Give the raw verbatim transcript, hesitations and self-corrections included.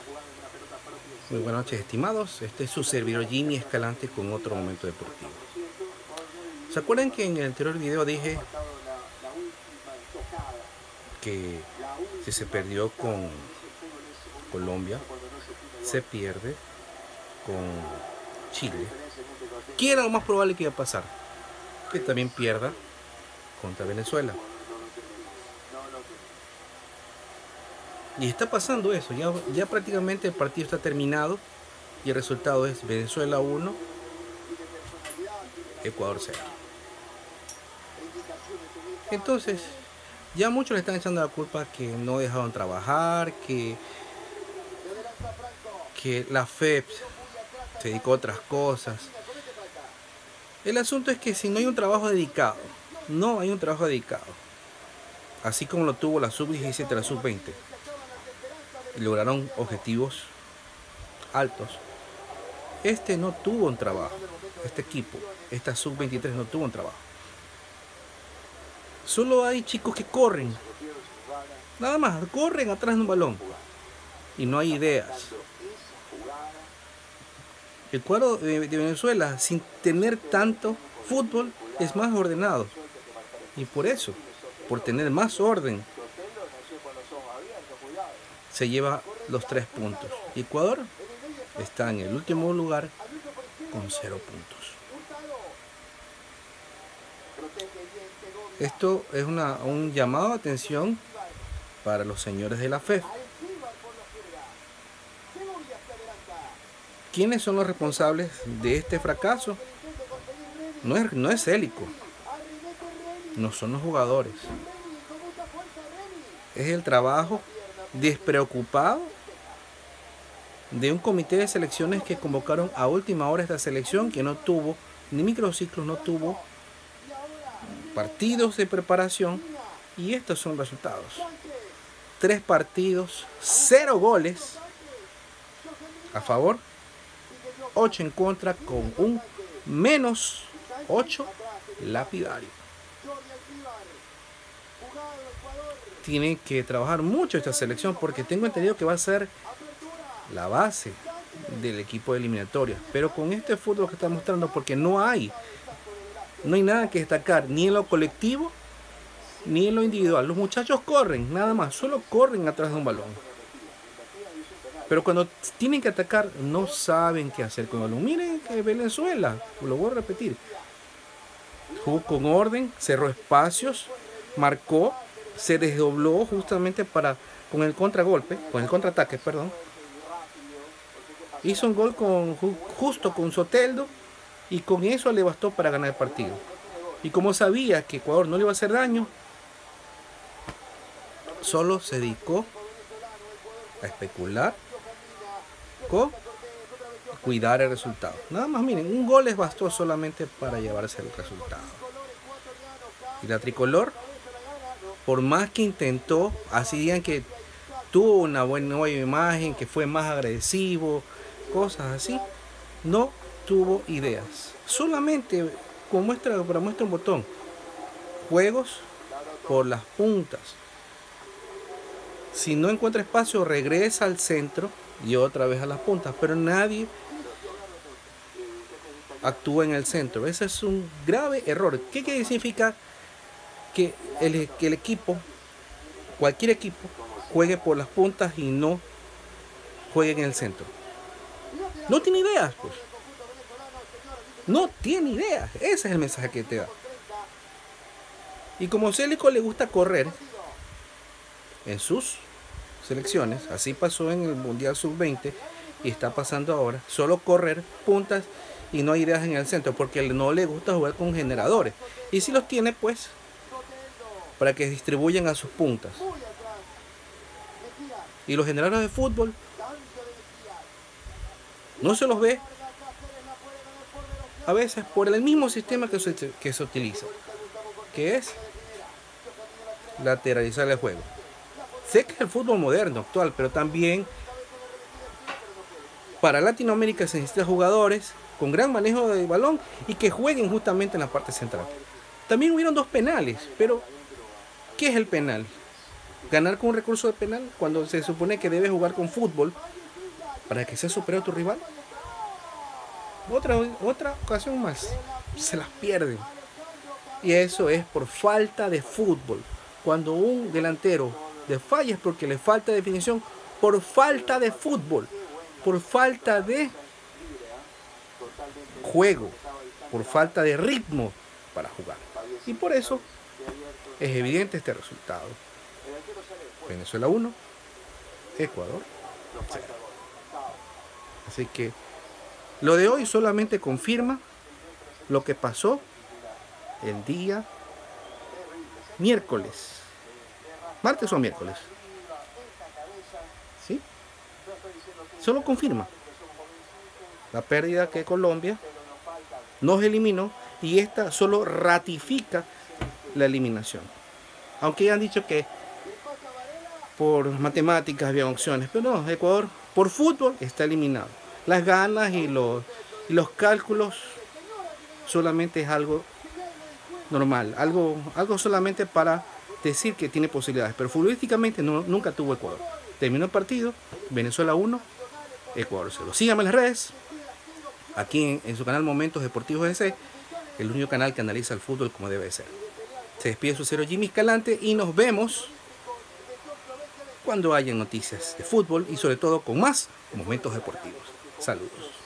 Muy buenas noches, estimados. Este es su servidor Jimmy Escalante con otro momento deportivo. ¿Se acuerdan que en el anterior video dije que si se perdió con Colombia, se pierde con Chile? ¿Qué era lo más probable que iba a pasar? Que también pierda contra Venezuela. Y está pasando eso, ya, ya prácticamente el partido está terminado y el resultado es Venezuela uno, Ecuador cero. Entonces, ya muchos le están echando la culpa que no dejaron trabajar, que, que la F E P se dedicó a otras cosas. El asunto es que si no hay un trabajo dedicado, no hay un trabajo dedicado, así como lo tuvo la sub diecisiete, la sub veinte, y lograron objetivos altos, este no tuvo un trabajo, este equipo, esta sub veintitrés no tuvo un trabajo. Solo hay chicos que corren, nada más, corren atrás de un balón y no hay ideas. El cuadro de Venezuela, sin tener tanto fútbol, es más ordenado, y por eso, por tener más orden, se lleva los tres puntos. Y Ecuador está en el último lugar con cero puntos. Esto es una, un llamado de atención para los señores de la F E P. ¿Quiénes son los responsables de este fracaso? No es, no es Célico, no son los jugadores. Es el trabajo despreocupado de un comité de selecciones que convocaron a última hora esta selección, que no tuvo ni microciclos, no tuvo partidos de preparación, y estos son los resultados. Tres partidos, cero goles a favor, ocho en contra, con un menos ocho lapidario. Tienen que trabajar mucho esta selección, porque tengo entendido que va a ser la base del equipo de eliminatoria, pero con este fútbol que está mostrando, porque no hay no hay nada que destacar, ni en lo colectivo ni en lo individual. Los muchachos corren, nada más, solo corren atrás de un balón, pero cuando tienen que atacar no saben qué hacer con el balón. Miren que Venezuela, lo voy a repetir, jugó con orden, cerró espacios, marcó, se desdobló justamente para con el contragolpe, con el contraataque, perdón. Hizo un gol con, justo con Soteldo, y con eso le bastó para ganar el partido. Y como sabía que Ecuador no le iba a hacer daño, solo se dedicó a especular con cuidar el resultado. Nada más, miren, un gol les bastó solamente para llevarse el resultado. Y la tricolor, por más que intentó, así digan que tuvo una buena nueva imagen, que fue más agresivo, cosas así, no tuvo ideas. Solamente, como muestra, para muestra un botón, juegos por las puntas. Si no encuentra espacio, regresa al centro y otra vez a las puntas, pero nadie actúa en el centro. Ese es un grave error. ¿Qué quiere significar? Que el, que el equipo, cualquier equipo, juegue por las puntas y no juegue en el centro. No tiene ideas, pues. No tiene ideas. Ese es el mensaje que te da. Y como a Célico le gusta correr en sus selecciones, así pasó en el Mundial sub veinte y está pasando ahora, solo correr puntas y no hay ideas en el centro, porque no le gusta jugar con generadores. Y si los tiene, pues, para que distribuyan a sus puntas. Y los generadores de fútbol no se los ve a veces por el mismo sistema que se, que se utiliza, que es lateralizar el juego. Sé que es el fútbol moderno actual, pero también para Latinoamérica se necesitan jugadores con gran manejo de balón y que jueguen justamente en la parte central. También hubieron dos penales, pero ¿qué es el penal? Ganar con un recurso de penal cuando se supone que debe jugar con fútbol para que sea superior a tu rival. Otra, otra ocasión más, se las pierden. Y eso es por falta de fútbol. Cuando un delantero de falla es porque le falta definición, por falta de fútbol, por falta de juego, por falta de ritmo para jugar. Y por eso es evidente este resultado. Venezuela uno, Ecuador cero. Así que lo de hoy solamente confirma lo que pasó el día miércoles, martes o miércoles, ¿sí? Solo confirma la pérdida que Colombia nos eliminó, y esta solo ratifica la eliminación. Aunque ya han dicho que por matemáticas había opciones, pero no, Ecuador por fútbol está eliminado. Las ganas y los, y los cálculos solamente es algo normal, algo, algo solamente para decir que tiene posibilidades, pero futbolísticamente no, nunca tuvo Ecuador. Terminó el partido, Venezuela uno, Ecuador cero. Síganme en las redes, aquí en, en su canal Momentos Deportivos E C, el único canal que analiza el fútbol como debe ser. Se despide su cero Jimmy Escalante y nos vemos cuando haya noticias de fútbol y sobre todo con más Momentos Deportivos. Saludos.